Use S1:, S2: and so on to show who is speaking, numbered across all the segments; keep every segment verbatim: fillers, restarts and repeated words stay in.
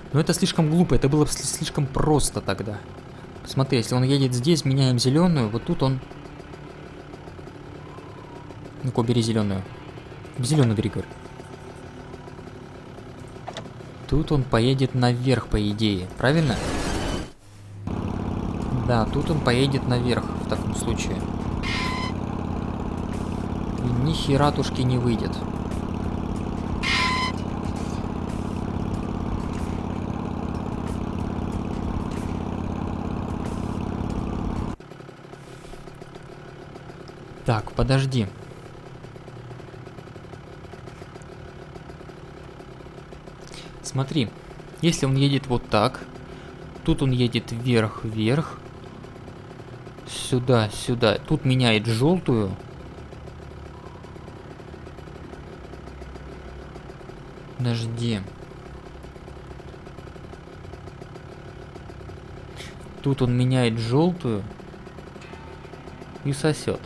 S1: Но это слишком глупо, это было слишком просто тогда. Смотри, если он едет здесь, меняем зеленую, вот тут он... Ну-ка, бери зеленую. Зеленую бери, говорю. Тут он поедет наверх, по идее, правильно? Да, тут он поедет наверх, в таком случае. И ни хератушки не выйдет. Так, подожди. Смотри, если он едет вот так, тут он едет вверх-вверх, сюда, сюда, тут меняет желтую. Подожди. Тут он меняет желтую и сосет.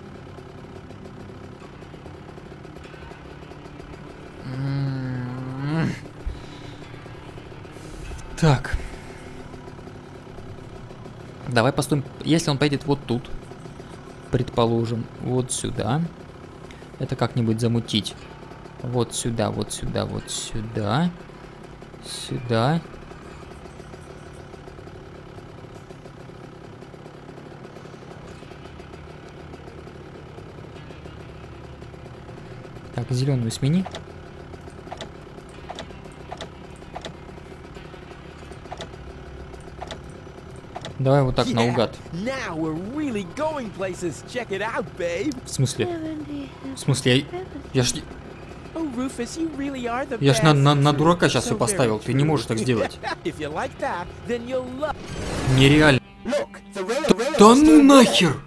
S1: Так. Давай поступим. Если он поедет вот тут, предположим, вот сюда, это как-нибудь замутить. Вот сюда, вот сюда, вот сюда, сюда. Так, зеленую смени. Давай вот так наугад. В смысле? В смысле? Я, я ж... Я ж на, на, на дурака сейчас все поставил. Ты не можешь так сделать. Нереально. Да ну нахер!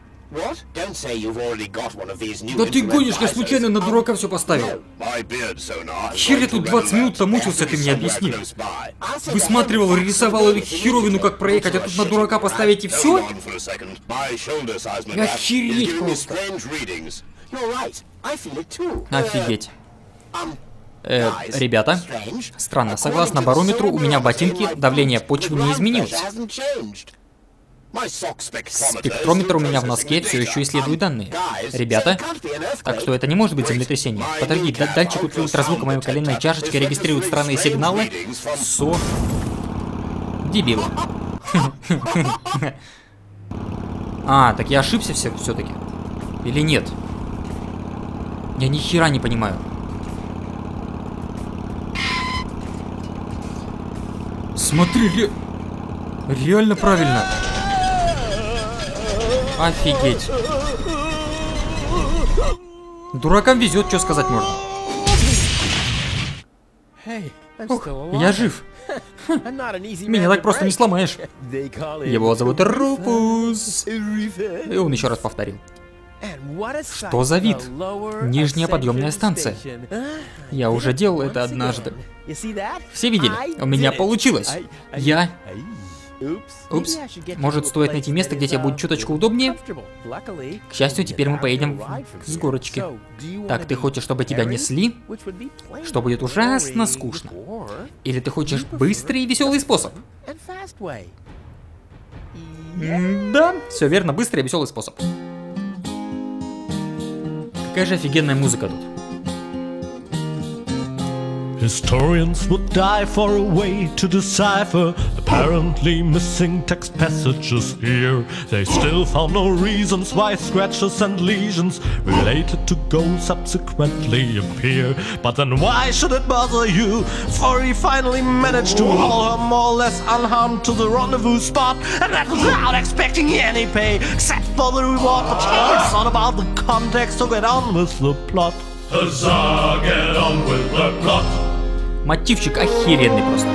S1: Да ты гонишь, я случайно на дурака все поставил. Хер я тут двадцать минут мучился, ты мне объясни. Высматривал, рисовал херовину, как проехать, а тут на дурака поставить и все? Охереть просто. Офигеть. Э, ребята, странно, согласно барометру, у меня в ботинке давление почвы не изменилось. Спектрометр у меня в носке все еще исследует данные. Ребята, так что это не может быть землетрясение. Подожди, датчик ультразвука моей коленной чашечкой регистрирует странные сигналы. Со... Дебил. А, так я ошибся все все-таки. Или нет? Я ни хера не понимаю. Смотри, ре... реально правильно. Офигеть. Дуракам везет, что сказать можно. Ух, я жив. Меня так просто не сломаешь. Его зовут Руфус. И он еще раз повторил. Что за вид? Нижняя подъемная станция. Я уже делал это однажды. Все видели? У меня получилось. Я... Упс. Может, стоит найти место, где тебе будет чуточку удобнее? К счастью, теперь мы поедем с горочки. Так, ты хочешь, чтобы тебя несли? Что будет ужасно скучно. Или ты хочешь быстрый и веселый способ? Да, все верно, быстрый и веселый способ. Какая же офигенная музыка тут.
S2: Historians would die for a way to decipher apparently missing text passages here. They still found no reasons why scratches and lesions related to goals subsequently appear. But then why should it bother you? For he finally managed to haul her more or less unharmed to the rendezvous spot, and that without expecting any pay except for the reward. But it's not about the context, so get on with the plot. Huzzah, get on with the plot.
S1: Мотивчик охеренный просто.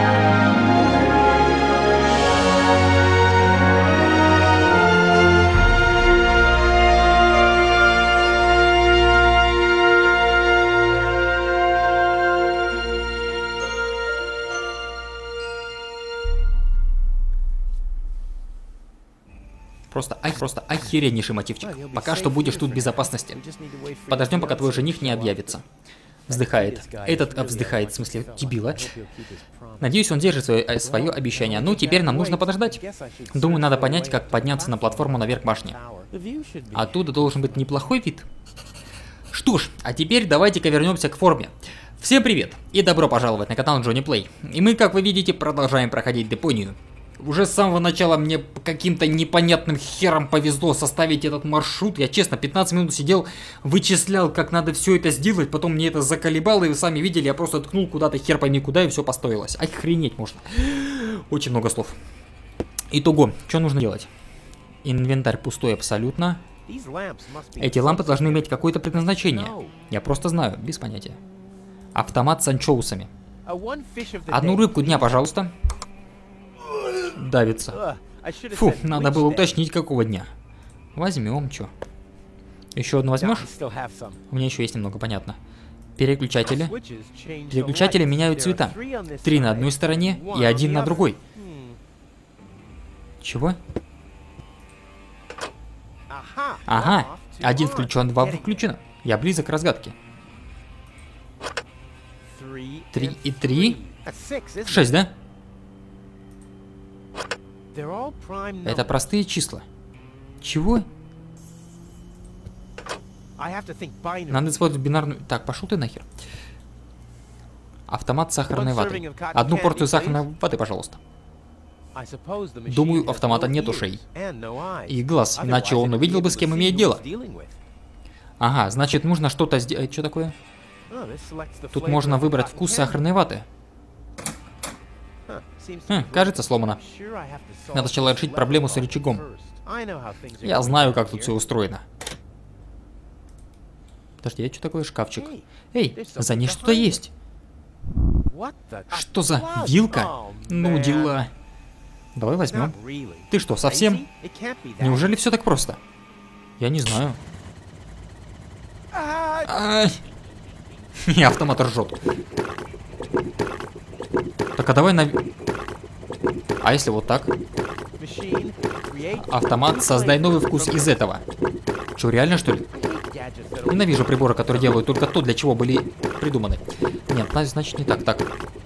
S1: Просто, ай, просто охереннейший мотивчик. Пока что будешь тут в безопасности. Подождем, пока твой жених не объявится. Вздыхает. Этот а, вздыхает, в смысле, дебила. Надеюсь, он держит свое, свое обещание. Ну, теперь нам нужно подождать. Думаю, надо понять, как подняться на платформу наверх башни. Оттуда должен быть неплохой вид. Что ж, а теперь давайте-ка вернемся к форме. Всем привет и добро пожаловать на канал Джонни Плей. И мы, как вы видите, продолжаем проходить Депонию. Уже с самого начала мне каким-то непонятным хером повезло составить этот маршрут. Я честно пятнадцать минут сидел, вычислял, как надо все это сделать. Потом мне это заколебало, и вы сами видели, я просто ткнул куда-то хер пойми куда, и все построилось. Охренеть можно. Очень много слов. Итого, что нужно делать? Инвентарь пустой абсолютно. Эти лампы должны иметь какое-то предназначение. Я просто знаю, без понятия. Автомат с анчоусами. Одну рыбку дня, пожалуйста. Давится. Фу, надо было уточнить, какого дня. Возьмем, чё. Еще одну возьмешь? У меня еще есть немного, понятно. Переключатели. Переключатели меняют цвета. Три на одной стороне и один на другой. Чего? Ага, один включен, два включено. Я близок к разгадке. Три и три. Шесть, да? Это простые числа. Чего? Надо использовать бинарную... Так, пошел ты нахер. Автомат сахарной ваты. Одну порцию сахарной ваты, пожалуйста. Думаю, автомата нет ушей. И глаз, иначе он увидел бы, с кем имеет дело. Ага, значит, нужно что-то сделать. Что такое? Тут можно выбрать вкус сахарной ваты. Хм, кажется, сломано. Надо сначала решить проблему с рычагом. Я знаю, как тут все устроено. Подожди, а что такое шкафчик? Эй, за ней что-то есть. Что за вилка? Ну, дела. Давай возьмем. Ты что, совсем? Неужели все так просто? Я не знаю. Ай. И автомат ржет. Так, а давай на... А если вот так? Автомат, создай новый вкус из этого. Че, реально, что ли? Ненавижу приборы, которые делают только то, для чего были придуманы. Нет, значит не так, так.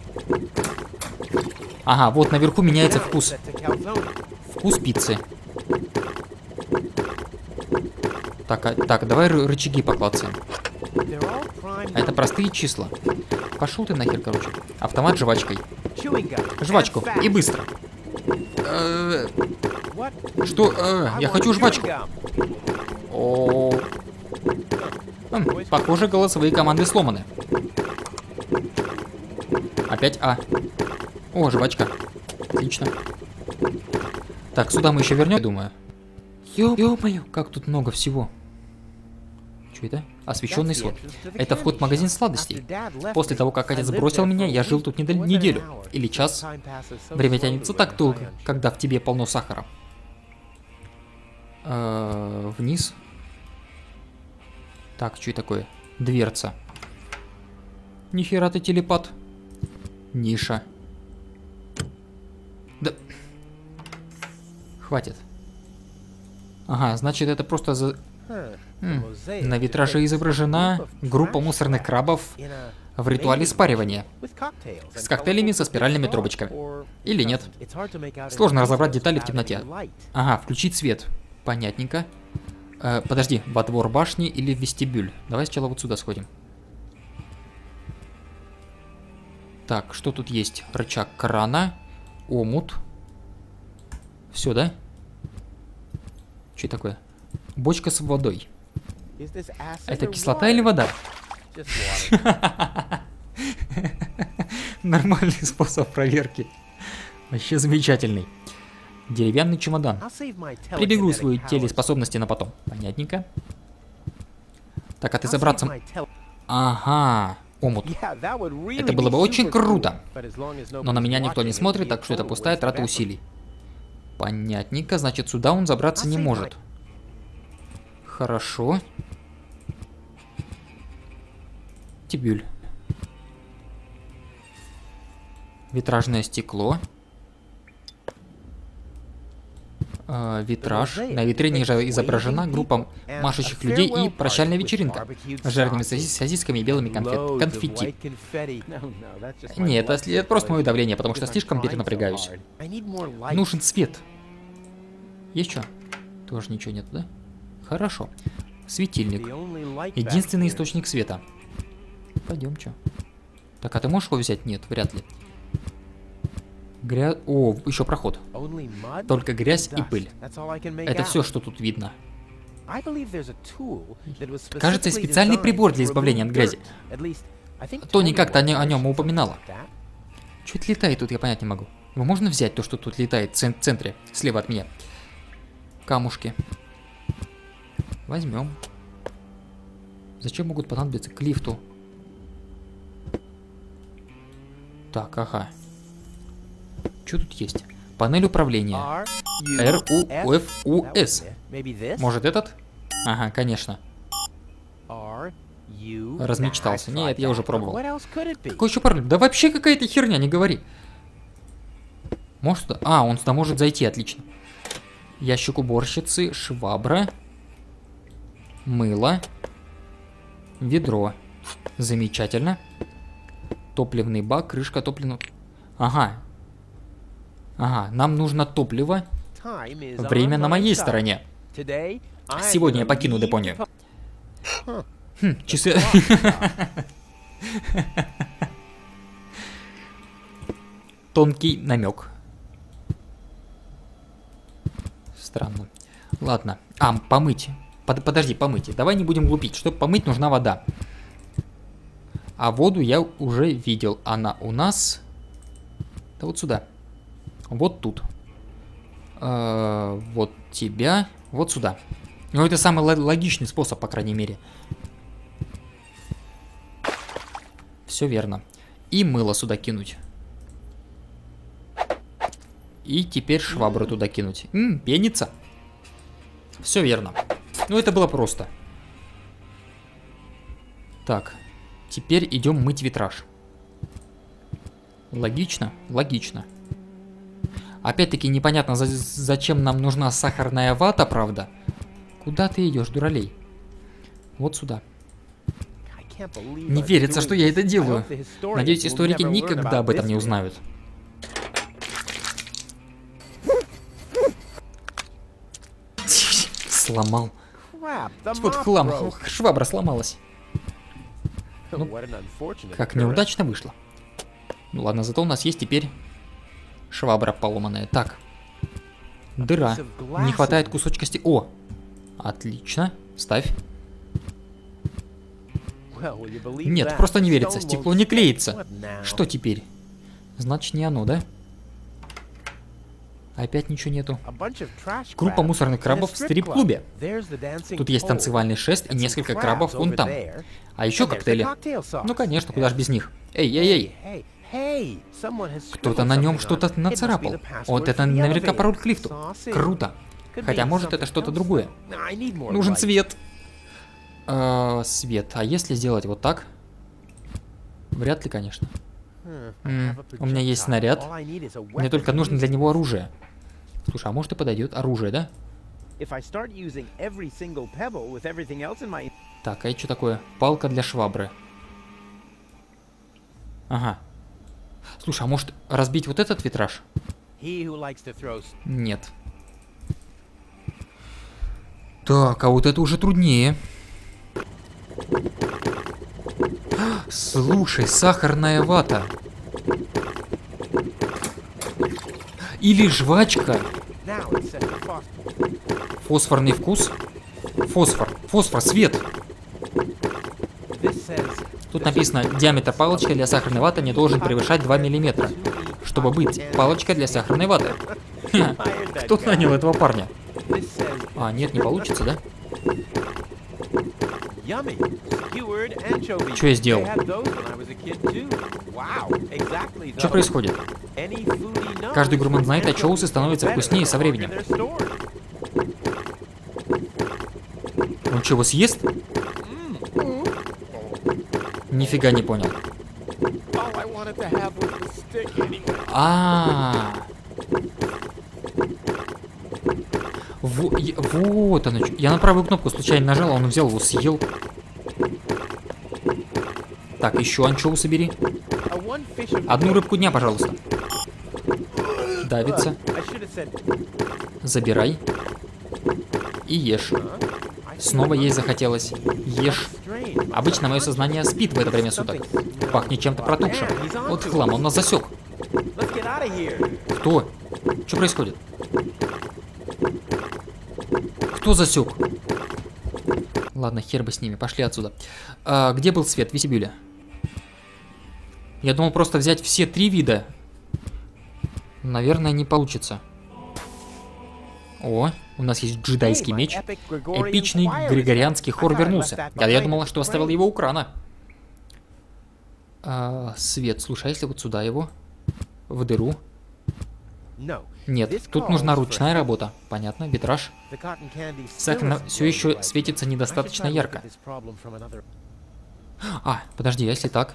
S1: Ага, вот наверху меняется вкус. Вкус пиццы. Так, а, так, давай рычаги поклацаем. Это простые числа. Пошел ты нахер, короче. Автомат жвачкой. Жвачку. И быстро. Э -э что? Э -э я хочу жвачку. О -о -о. Похоже, голосовые команды сломаны. Опять А. О, жвачка. Отлично. Так, сюда мы еще вернем, думаю. Ё-моё, как тут много всего. Что это? Освещенный свод. Это вход в магазин сладостей. После того, как отец бросил меня, я жил тут неделю. Или час. Время тянется так долго, когда в тебе полно сахара. Э-э, вниз. Так, что это такое? Дверца. Нихера ты телепат. Ниша. Да. Хватит. Ага, значит, это просто за... М, на витраже изображена группа мусорных крабов в ритуале спаривания. С коктейлями со спиральными трубочками. Или нет. Сложно разобрать детали в темноте. Ага, включить свет. Понятненько. Э, подожди, во двор башни или в вестибюль? Давай сначала вот сюда сходим. Так, что тут есть? Рычаг крана. Омут. Все, да? Что такое? Бочка с водой. Это кислота или вода? Нормальный способ проверки. Вообще замечательный. Деревянный чемодан. Прибегу свои телеспособности на потом. Понятненько. Так, а ты забраться... Ага, омут. Это было бы очень круто. Но на меня никто не смотрит, так что это пустая трата усилий. Понятненько, значит, сюда он забраться не может. Хорошо. Вестибюль. Витражное стекло. э, витраж. На витрине же изображена группа машущих людей и прощальная вечеринка с жареными сосис сосисками и белыми конфет конфетти. Нет, это, это просто мое давление, потому что слишком перенапрягаюсь. Нужен свет. Есть что? Тоже ничего нет, да? Хорошо. Светильник. Единственный источник света. Пойдем, что? Так, а ты можешь его взять? Нет, вряд ли. Грязь... О, еще проход. Только грязь и пыль. Это все, что тут видно. Кажется, специальный прибор для избавления от грязи. Тони как-то о, о нем упоминала. Что это летает тут, я понять не могу. Его можно взять, то, что тут летает в центре, слева от меня? Камушки. Возьмем. Зачем могут понадобиться к лифту? Так, ага. Что тут есть? Панель управления. Р У Ф У С. Может этот? Ага, конечно. Размечтался. Нет, я уже пробовал. Какой еще пароль? Да вообще какая-то херня, не говори. Может, а, он сюда может зайти, отлично. Ящик уборщицы, швабра, мыло, ведро. Замечательно. Топливный бак, крышка топливного... Ага. Ага, нам нужно топливо. Время на моей стороне. Сегодня я покину Депонию. Хм, часы... Тонкий намек. Странно. Ладно. А, помыть. Под, подожди, помыть. Давай не будем глупить. Чтобы помыть, нужна вода. А воду я уже видел. Она у нас... Да вот сюда. Вот тут. Э-э, вот тебя. Вот сюда. Ну, это самый логичный способ, по крайней мере. Все верно. И мыло сюда кинуть. И теперь швабру туда кинуть. Ммм, пенится. Все верно. Ну, это было просто. Так. Теперь идем мыть витраж. Логично? Логично. Опять-таки непонятно, за зачем нам нужна сахарная вата, правда? Куда ты идешь, дуралей? Вот сюда. Не верится, что я это делаю. Надеюсь, историки никогда об этом не узнают. Сломал. Вот хлам. Швабра сломалась. Ну, как неудачно вышло. Ну ладно, зато у нас есть теперь швабра поломанная. Так. Дыра. Не хватает кусочка стекла. О! Отлично. Ставь. Нет, просто не верится. Стекло не клеится. Что теперь? Значит, не оно, да? Опять ничего нету. Группа мусорных крабов в стрип-клубе. Тут есть танцевальный шест и несколько крабов вон там. А еще коктейли. Ну, конечно, куда ж без них. Эй, эй, эй. Кто-то на нем что-то нацарапал. Вот это наверняка пароль к лифту. Круто. Хотя, может, это что-то другое. Нужен свет. Э, свет. А если сделать вот так? Вряд ли, конечно. М, у меня есть снаряд. Мне только нужно для него оружие. Слушай, а может и подойдет оружие, да? Так, а это что такое? Палка для швабры. Ага. Слушай, а может разбить вот этот витраж? Нет. Так, а вот это уже труднее. Слушай, сахарная вата. Или жвачка. Фосфорный вкус. Фосфор. Фосфор, свет. Тут написано, диаметр палочки для сахарной ваты не должен превышать два миллиметра. Чтобы быть палочкой для сахарной ваты. Ха, кто нанял этого парня? А, нет, не получится, да? Что я сделал? Что происходит? Каждый гурман знает, а чоусы становятся вкуснее со временем. Он что, его съест? Нифига не понял. А, -а, Во, я, вот оно. Я на правую кнопку случайно нажал, а он взял его, съел. Так, еще анчоусы бери. Одну рыбку дня, пожалуйста. Давится. Забирай. И ешь. Снова есть захотелось. Ешь. Обычно мое сознание спит в это время суток. Пахнет чем-то протухшим. Вот хлам, он нас засек. Кто? Что происходит? Кто засек? Ладно, хер бы с ними. Пошли отсюда. А, где был свет? В вестибюле. Я думал просто взять все три вида. Наверное, не получится. О, у нас есть джедайский меч. Эпичный григорианский хор вернулся. Я, я думала, что оставил его у крана. А, свет, слушай, а если вот сюда его? В дыру? Нет, тут нужна ручная работа. Понятно, витраж. Сахар все еще светится недостаточно ярко. А, подожди, если так?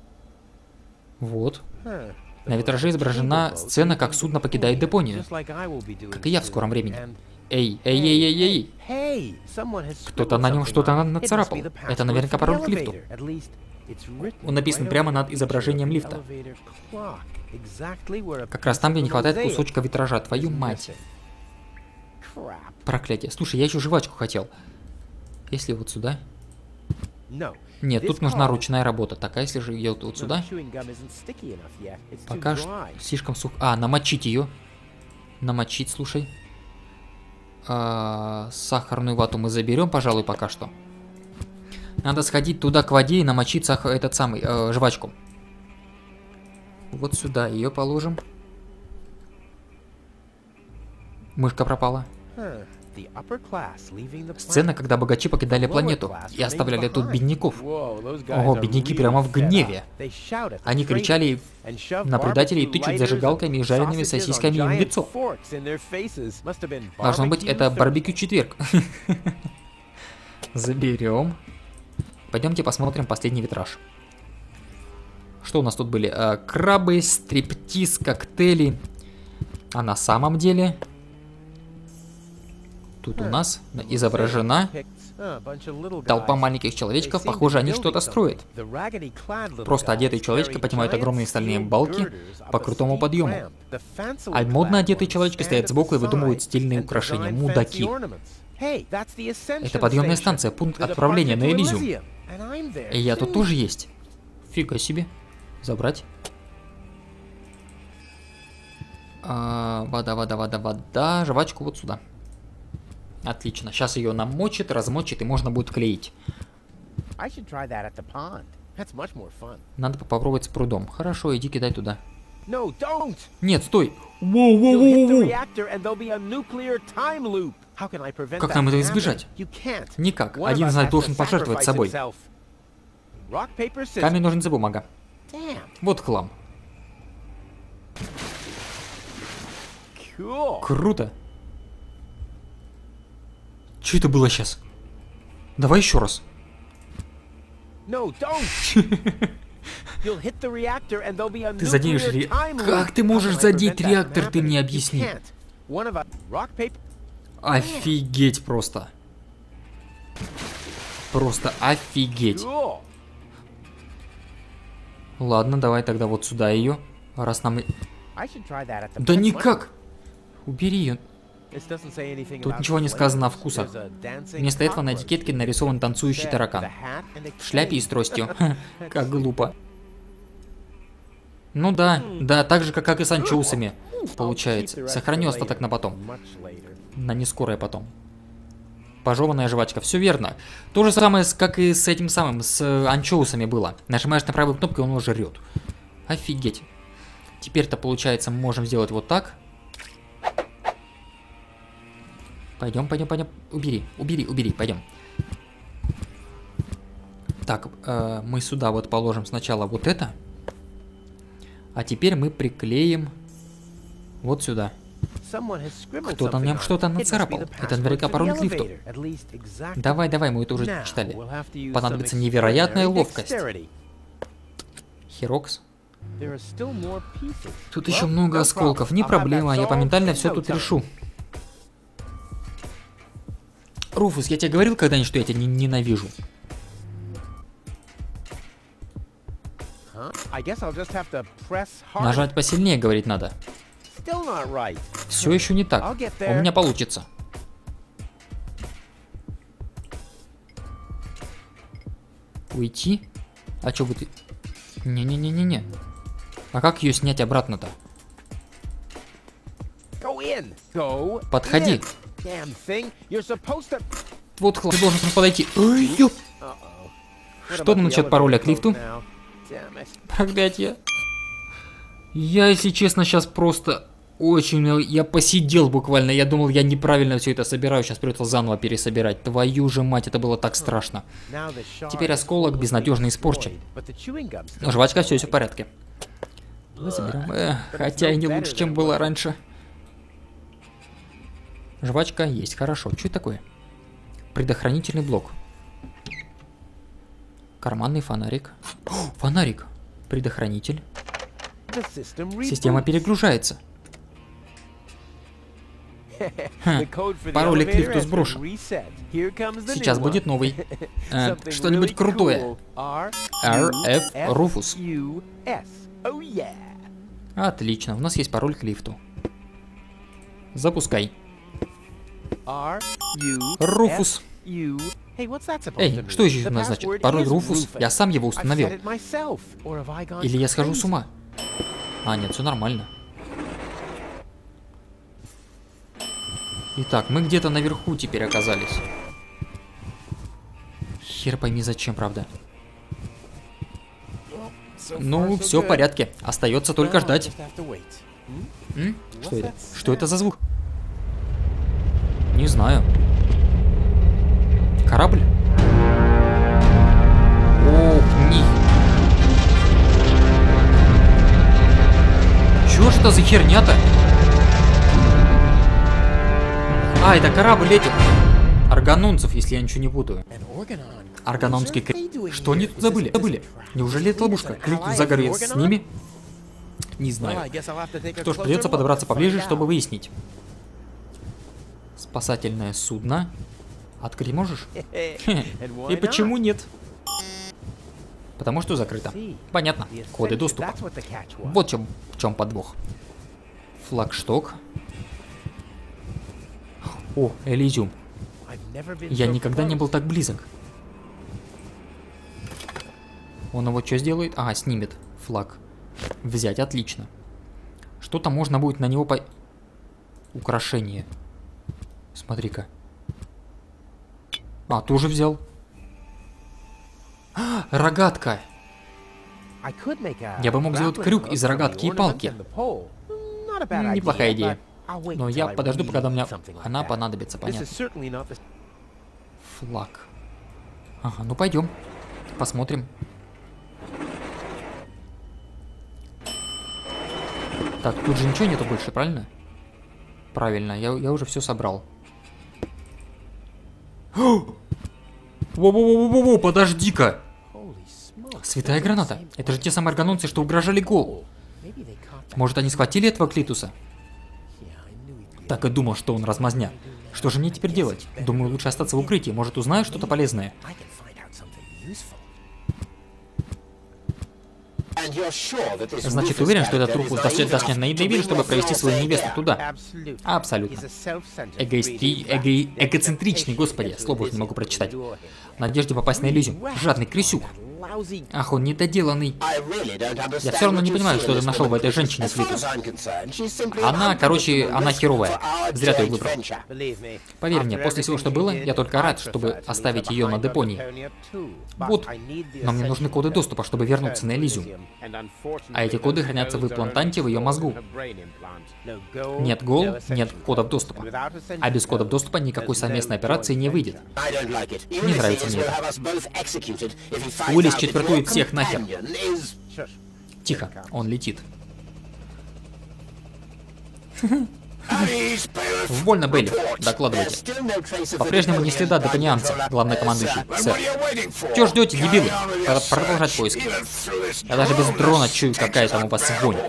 S1: Вот. На витраже изображена сцена, как судно покидает Депонию. Как и я в скором времени. Эй, эй, эй, эй, эй. Кто-то на нем что-то нацарапал. Это наверняка пароль к лифту. Он написан прямо над изображением лифта. Как раз там, где не хватает кусочка витража. Твою мать. Проклятие. Слушай, я еще жвачку хотел. Если вот сюда... Нет, тут нужна ручная работа. Так, а если же ее вот сюда? Пока что слишком сух... А, намочить ее. Намочить, слушай. А, сахарную вату мы заберем, пожалуй, пока что. Надо сходить туда к воде и намочить сахар, этот самый, э, жвачку. Вот сюда ее положим. Мышка пропала. Сцена, когда богачи покидали планету и оставляли тут бедняков. Ого, бедняки прямо в гневе. Они кричали на предателей и тычут зажигалками и жареными сосисками им в лицо. Должно быть, это барбекю-четверг. Заберем. Пойдемте посмотрим последний витраж. Что у нас тут были? А, крабы, стриптиз, коктейли. А на самом деле... Тут у нас изображена толпа маленьких человечков. Похоже, они что-то строят. Просто одетые человечки поднимают огромные стальные балки по крутому подъему. А модно одетые человечки стоят сбоку и выдумывают стильные украшения. Мудаки. Это подъемная станция, пункт отправления на Элизиум. И я тут тоже есть. Фига себе. Забрать. А, вода, вода, вода, вода. Жвачку вот сюда. Отлично. Сейчас ее намочит, размочит, и можно будет клеить. Надо попробовать с прудом. Хорошо, иди кидай туда. Нет, стой! Воу-воу-воу-воу! Как нам это избежать? Никак. Один из нас должен пожертвовать собой. Камень, ножницы, бумага. Вот хлам. Круто. Что это было сейчас? Давай еще раз. Ты заденешь реактор. Как ты можешь задеть реактор, ты мне объясни. Офигеть просто. Просто офигеть. Ладно, давай тогда вот сюда ее. Раз нам... Да никак. Убери ее. Тут ничего не сказано о вкусах. Вместо этого на этикетке нарисован танцующий таракан. В шляпе и с тростью. Как глупо. Ну да, да, так же, как и с анчоусами. Получается. Сохраню остаток на потом. На нескорое потом. Пожеванная жвачка. Все верно. То же самое, как и с этим самым, с анчоусами было. Нажимаешь на правую кнопку, и он уже жрет. Офигеть. Теперь-то, получается, мы можем сделать вот так. Пойдем, пойдем, пойдем. Убери, убери, убери, пойдем. Так, э, мы сюда вот положим сначала вот это. А теперь мы приклеим вот сюда. Кто-то на нем что-то нацарапал. Это наверняка пароль к лифту. Давай, давай, мы это уже читали. Понадобится невероятная ловкость. Херокс. Тут еще много осколков. Не проблема, я моментально все тут решу. Руфус, я тебе говорил когда-нибудь, что я тебя не ненавижу? Нажать посильнее, говорить надо. Все еще не так. У меня получится. Уйти? А что бы ты... Не-не-не-не-не. А как ее снять обратно-то? Подходи. Вот ты должен подойти. Ой, ёп. Что там насчет пароля к лифту? Проклятье. Я, если честно, сейчас просто очень... Я посидел буквально. Я думал, я неправильно все это собираю. Сейчас придется заново пересобирать. Твою же мать, это было так страшно. Теперь осколок безнадежно испорчен. Но жвачка, все, все в порядке. Заберем. Э, хотя и не лучше, чем было раньше. Жвачка есть, хорошо. Что это такое? Предохранительный блок. Карманный фонарик. О, фонарик. Предохранитель. Система перегружается. Ха, пароль к лифту сброшен. Сейчас будет новый. Э, Что-нибудь крутое. ар эф Руфус. Отлично, у нас есть пароль к лифту. Запускай. Руфус. Эй, что еще у нас значит? Пароль Руфус. Я сам его установил. Или я схожу с ума? А, нет, все нормально. Итак, мы где-то наверху теперь оказались. Хер пойми зачем, правда. Ну, все в порядке. Остается только ждать. М? Что это? Что это за звук? Не знаю. Корабль? Ох, ни. Чё ж это за херня-то? А, это корабль этих аргононцев, если я ничего не путаю. Аргононский крик. Что они тут забыли? Забыли. Неужели это ловушка? Клитус заговорил с ними? Не знаю. Что ж, придется подобраться поближе, чтобы выяснить. Спасательное судно. Открыть можешь? И почему нет? Потому что закрыто. Понятно. Коды доступа. Вот чем, в чем подвох. Флагшток. О, Элизиум. Я никогда не был так близок. Он его что сделает? Ага, снимет флаг. Взять, отлично. Что-то можно будет на него по... Украшение. Смотри-ка. А, тоже взял. А, рогатка. Я бы мог сделать крюк из рогатки и палки. Неплохая идея. Но я подожду, пока до меня она понадобится, понятно. Флаг. Ага, ну пойдем. Посмотрим. Так, тут же ничего нету больше, правильно? Правильно, я, я уже все собрал. Во-во-во-во-во, подожди-ка! Святая граната. Это же те самые аргононцы, что угрожали Голу. Может, они схватили этого Клитуса? Так и думал, что он размазня. Что же мне теперь делать? Думаю, лучше остаться в укрытии. Может, узнаю что-то полезное. Значит, уверен, что этот Руфус даст мне наидовили, чтобы провести свою невесту туда? Абсолютно. Эгоисти... Эго... Эгоцентричный, господи, слово уже не могу прочитать. В надежде попасть на Элизиум. Жадный крысюк. Ах, он недоделанный. Я все равно не понимаю, что ты нашел в этой женщине, Клитус. Она, короче, она херовая. Зря ты ее выбрал. Поверь мне, после всего, что было, я только рад, чтобы оставить ее на депонии. Вот, но мне нужны коды доступа, чтобы вернуться на Элизиум. А эти коды хранятся в имплантанте в ее мозгу. Нет гол, нет кодов доступа. А без кодов доступа никакой совместной операции не выйдет. Не нравится мне это. Уиллис четвертует всех нахер. Тихо, он летит. Вольно, Бейли, докладывайте. По-прежнему не следа депонианца, главнокомандующий, сэр. Чего ждете, дебилы? Надо продолжать поиски. Я даже без дрона чую, какая там у вас вонь.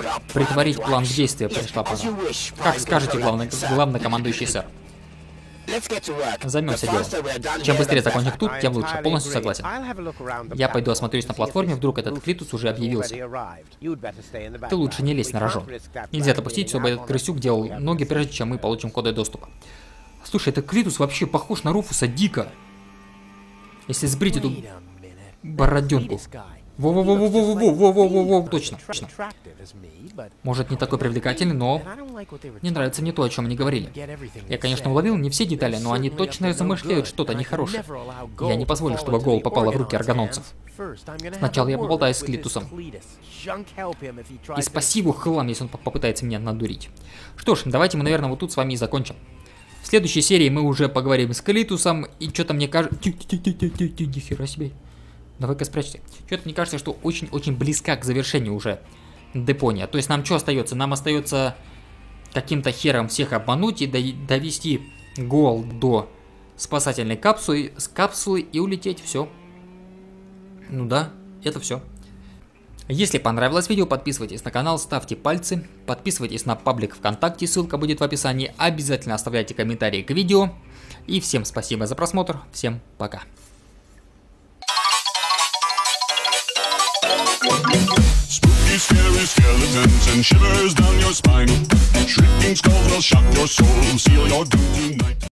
S1: Притворить план в действие пришла пора. Как скажете, главный, главнокомандующий, сэр. Займемся делом. Чем быстрее закончим тут, тем лучше. Полностью согласен. Я пойду осмотрюсь на платформе, вдруг этот Клитус уже объявился. Ты лучше не лезь на рожон. Нельзя допустить, чтобы этот крысюк делал ноги, прежде чем мы получим коды доступа. Слушай, этот Клитус вообще похож на Руфуса дико. Если сбрить эту бороденку. Во-во-во-во-во-во-во-во-во-во, точно, точно. Может, не такой привлекательный, но мне нравится не то, о чем они говорили. Я, конечно, уловил не все детали, но они точно замышляют что-то нехорошее. Я не позволю, чтобы Гол попала в руки аргононцев. Сначала я поболтаюсь с Клитусом. И спаси его хлам, если он попытается меня надурить. Что ж, давайте мы, наверное, вот тут с вами и закончим. В следующей серии мы уже поговорим с Клитусом, и что-то мне кажется... Нихера себе. Давай-ка спрячься. Что-то мне кажется, что очень-очень близка к завершению уже Депония. То есть нам что остается? Нам остается каким-то хером всех обмануть и довести Гол до спасательной капсулы, с капсулы и улететь. Все. Ну да, это все. Если понравилось видео, подписывайтесь на канал, ставьте пальцы, подписывайтесь на паблик ВКонтакте, ссылка будет в описании. Обязательно оставляйте комментарии к видео. И всем спасибо за просмотр. Всем пока.
S3: Spooky, scary skeletons and shivers down your spine. Shrieking skulls will shock your soul, seal your doom tonight.